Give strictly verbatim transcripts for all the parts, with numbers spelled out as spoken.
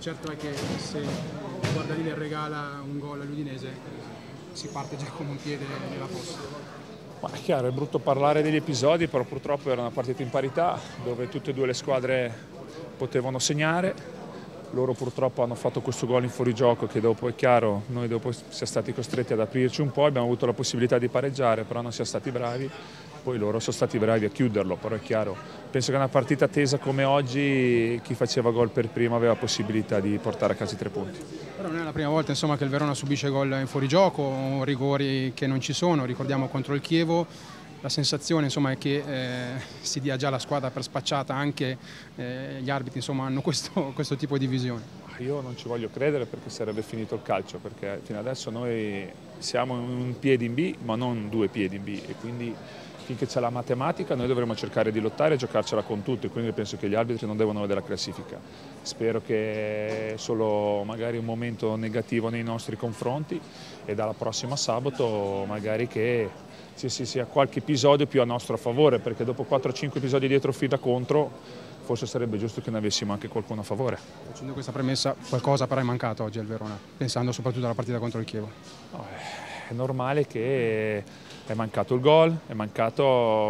certo è che se il Guardalini regala un gol all'Udinese si parte già con un piede nella fossa. Ma è chiaro, è brutto parlare degli episodi, però purtroppo era una partita in parità dove tutte e due le squadre potevano segnare. Loro purtroppo hanno fatto questo gol in fuorigioco che dopo è chiaro, noi dopo siamo stati costretti ad aprirci un po', abbiamo avuto la possibilità di pareggiare, però non siamo stati bravi, poi loro sono stati bravi a chiuderlo, però è chiaro, penso che una partita tesa come oggi chi faceva gol per primo aveva possibilità di portare a casa i tre punti. Però non è la prima volta insomma, che il Verona subisce gol in fuorigioco, rigori che non ci sono, ricordiamo contro il Chievo. La sensazione insomma, è che eh, si dia già la squadra per spacciata, anche eh, gli arbitri insomma, hanno questo, questo tipo di visione. Io non ci voglio credere perché sarebbe finito il calcio, perché fino adesso noi siamo un piede in B ma non due piedi in B e quindi finché c'è la matematica noi dovremo cercare di lottare e giocarcela con tutti, quindi penso che gli arbitri non devono vedere la classifica. Spero che è solo magari un momento negativo nei nostri confronti e dalla prossima sabato magari che ci sia qualche episodio più a nostro favore, perché dopo quattro cinque episodi dietro fila contro forse sarebbe giusto che ne avessimo anche qualcuno a favore. Facendo questa premessa, qualcosa però è mancato oggi al Verona, pensando soprattutto alla partita contro il Chievo. No, è normale che è mancato il gol, è mancato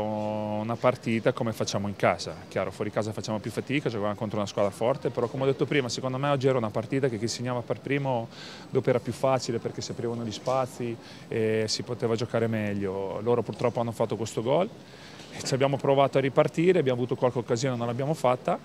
una partita come facciamo in casa. Chiaro, fuori casa facciamo più fatica, giocavamo contro una squadra forte, però come ho detto prima, secondo me oggi era una partita che chi segnava per primo dopo era più facile perché si aprivano gli spazi e si poteva giocare meglio. Loro purtroppo hanno fatto questo gol, ci abbiamo provato a ripartire, abbiamo avuto qualche occasione, non l'abbiamo fatta.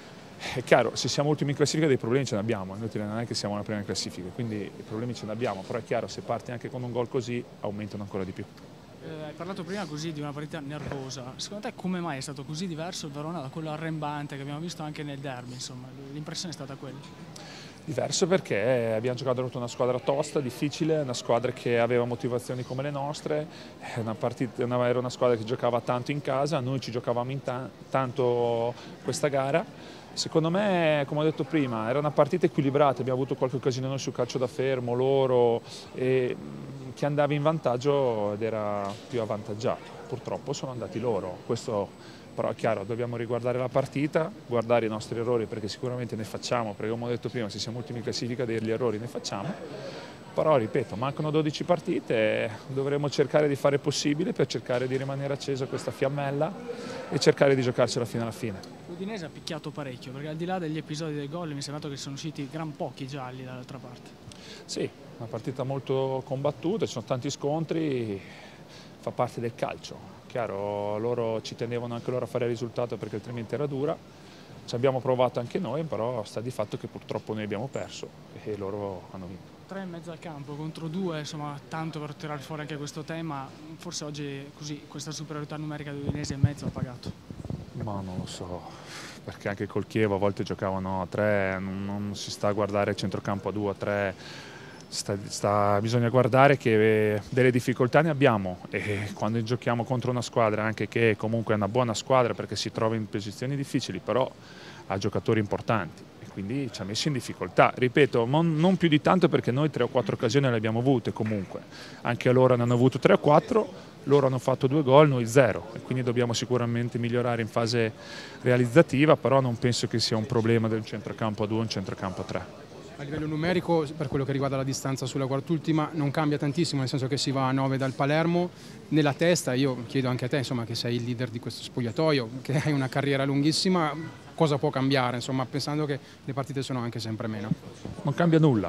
È chiaro, se siamo ultimi in classifica dei problemi ce ne abbiamo, inutile, non è che siamo alla prima in classifica, quindi i problemi ce ne abbiamo, però è chiaro, se parti anche con un gol così aumentano ancora di più. Eh, hai parlato prima così di una partita nervosa, secondo te come mai è stato così diverso il Verona da quello arrembante che abbiamo visto anche nel derby, insomma, l'impressione è stata quella? Diverso perché abbiamo giocato contro una squadra tosta, difficile, una squadra che aveva motivazioni come le nostre, una partita, una, era una squadra che giocava tanto in casa, noi ci giocavamo in ta tanto questa gara. Secondo me, come ho detto prima, era una partita equilibrata, abbiamo avuto qualche occasione noi sul calcio da fermo, loro, e chi andava in vantaggio ed era più avvantaggiato. Purtroppo sono andati loro, questo però è chiaro, dobbiamo riguardare la partita, guardare i nostri errori perché sicuramente ne facciamo, perché come ho detto prima, se siamo ultimi in classifica degli errori ne facciamo, però ripeto, mancano dodici partite e dovremo cercare di fare il possibile per cercare di rimanere accesa questa fiammella e cercare di giocarcela fino alla fine. L'Udinese ha picchiato parecchio, perché al di là degli episodi del gol mi è sembrato che sono usciti gran pochi gialli dall'altra parte. Sì, una partita molto combattuta, ci sono tanti scontri, fa parte del calcio. Chiaro, loro ci tenevano anche loro a fare il risultato perché altrimenti era dura. Ci abbiamo provato anche noi, però sta di fatto che purtroppo noi abbiamo perso e loro hanno vinto. Tre in mezzo al campo contro due, insomma, tanto per tirare fuori anche questo tema. Forse oggi così questa superiorità numerica dell'Udinese in mezzo ha pagato. Ma non lo so, perché anche col Chievo a volte giocavano a tre, non, non si sta a guardare il centrocampo a due, a tre. Sta, sta, bisogna guardare che delle difficoltà ne abbiamo e quando giochiamo contro una squadra anche che comunque è una buona squadra perché si trova in posizioni difficili però ha giocatori importanti e quindi ci ha messo in difficoltà, ripeto non, non più di tanto perché noi tre o quattro occasioni le abbiamo avute comunque, anche loro ne hanno avuto tre o quattro, loro hanno fatto due gol, noi zero e quindi dobbiamo sicuramente migliorare in fase realizzativa, però non penso che sia un problema del centrocampo a due o un centrocampo a tre. A livello numerico, per quello che riguarda la distanza sulla quart'ultima, non cambia tantissimo, nel senso che si va a nove dal Palermo. Nella testa, io chiedo anche a te, insomma, che sei il leader di questo spogliatoio, che hai una carriera lunghissima, cosa può cambiare, insomma, pensando che le partite sono anche sempre meno? Non cambia nulla,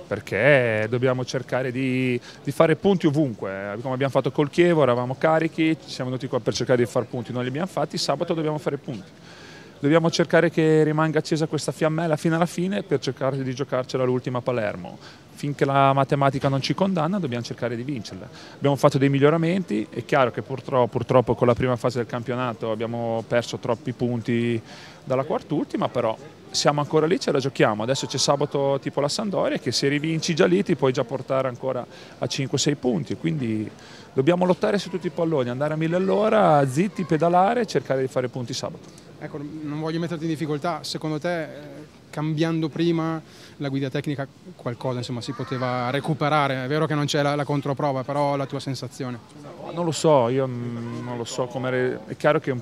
perché dobbiamo cercare di, di fare punti ovunque. Come abbiamo fatto col Chievo, eravamo carichi, ci siamo venuti qua per cercare di fare punti, non li abbiamo fatti, sabato dobbiamo fare punti. Dobbiamo cercare che rimanga accesa questa fiammella fino alla fine per cercare di giocarcela l'ultima a Palermo. Finché la matematica non ci condanna dobbiamo cercare di vincerla. Abbiamo fatto dei miglioramenti, è chiaro che purtroppo, purtroppo con la prima fase del campionato abbiamo perso troppi punti dalla quart'ultima, però siamo ancora lì, ce la giochiamo. Adesso c'è sabato tipo la Sampdoria che se rivinci già lì ti puoi già portare ancora a cinque sei punti, quindi dobbiamo lottare su tutti i palloni, andare a mille all'ora, zitti, pedalare e cercare di fare punti sabato. Ecco, non voglio metterti in difficoltà, secondo te eh, cambiando prima la guida tecnica qualcosa insomma, si poteva recuperare? È vero che non c'è la, la controprova, però la tua sensazione? Non lo so, io non lo so come. È chiaro che un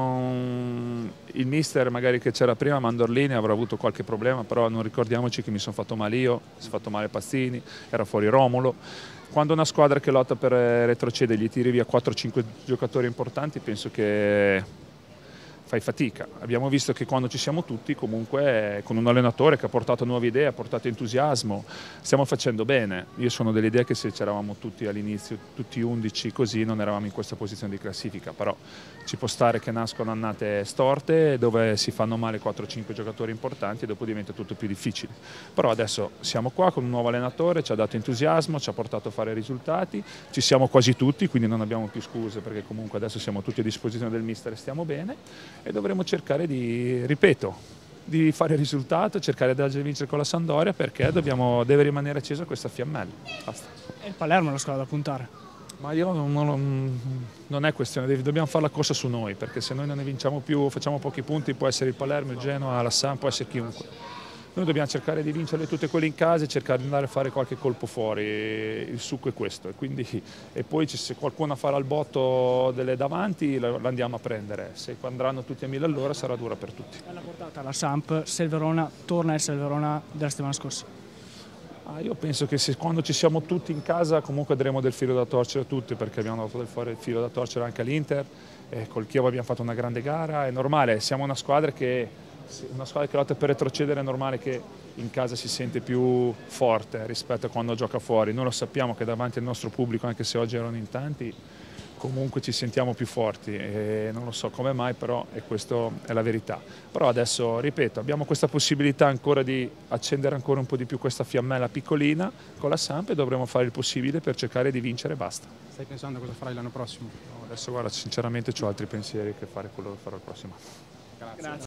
primo il mister magari che c'era prima, Mandorlini, avrà avuto qualche problema, però non ricordiamoci che mi sono fatto male io, si è fatto male Pazzini, era fuori Romolo. Quando una squadra che lotta per retrocedere gli tiri via quattro cinque giocatori importanti, penso che fai fatica. Abbiamo visto che quando ci siamo tutti, comunque con un allenatore che ha portato nuove idee, ha portato entusiasmo, stiamo facendo bene. Io sono dell'idea che se c'eravamo tutti all'inizio, tutti undici così, non eravamo in questa posizione di classifica, però ci può stare che nascono annate storte dove si fanno male quattro cinque giocatori importanti e dopo diventa tutto più difficile. Però adesso siamo qua con un nuovo allenatore, ci ha dato entusiasmo, ci ha portato a fare risultati, ci siamo quasi tutti, quindi non abbiamo più scuse perché comunque adesso siamo tutti a disposizione del mister e stiamo bene. E dovremo cercare di, ripeto, di fare risultato, cercare di vincere con la Sampdoria perché dobbiamo, deve rimanere accesa questa fiammella. Basta. E il Palermo è la squadra da puntare? Ma io non, non, non è questione, dobbiamo fare la corsa su noi perché se noi non ne vinciamo più, facciamo pochi punti, può essere il Palermo, il Genoa, la Samp, può essere chiunque. Noi dobbiamo cercare di vincerle tutte quelle in casa e cercare di andare a fare qualche colpo fuori, il succo è questo. E, quindi, e poi se qualcuno farà il botto delle davanti lo andiamo a prendere, se andranno tutti a mille all'ora sarà dura per tutti. Alla portata la Samp, se il Verona torna a essere il Verona della settimana scorsa? Ah, io penso che se, quando ci siamo tutti in casa comunque daremo del filo da torcere a tutti perché abbiamo dato del filo da torcere anche all'Inter, col Chievo abbiamo fatto una grande gara, è normale, siamo una squadra che... Una squadra che lotta per retrocedere è normale che in casa si sente più forte rispetto a quando gioca fuori. Noi lo sappiamo che davanti al nostro pubblico, anche se oggi erano in tanti, comunque ci sentiamo più forti e non lo so come mai, però e questa è la verità. Però adesso, ripeto, abbiamo questa possibilità ancora di accendere ancora un po' di più questa fiammella piccolina con la Samp e dovremo fare il possibile per cercare di vincere e basta. Stai pensando a cosa farai l'anno prossimo? No, adesso guarda, sinceramente ho altri pensieri che fare quello che farò il prossimo anno. Grazie.